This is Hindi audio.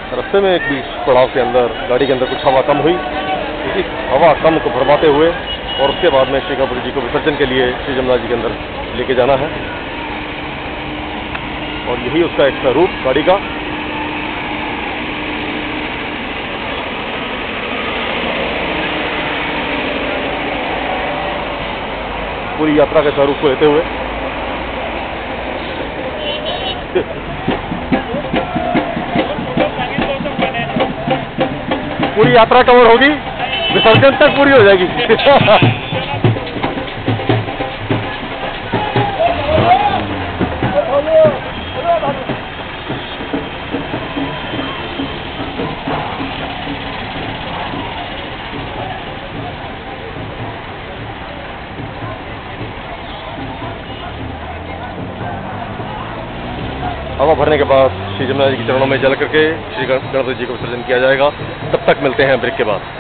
रास्ते में एक बीच पड़ाव के अंदर गाड़ी के अंदर कुछ हवा कम हुई। इसी हवा कम को भरमाते हुए और उसके बाद में श्री गणपति जी को विसर्जन के लिए श्री जमुना जी के अंदर लेके जाना है। और यही उसका एक स्वरूप गाड़ी का। पूरी यात्रा के स्वरूप को लेते हुए पूरी यात्रा कवर होगी, विसर्जन तक पूरी हो जाएगी। हवा भरने के बाद श्री जमुना जी के चरणों में जल करके श्री गणपति जी को विसर्जन किया जाएगा। तब तक मिलते हैं ब्रेक के बाद।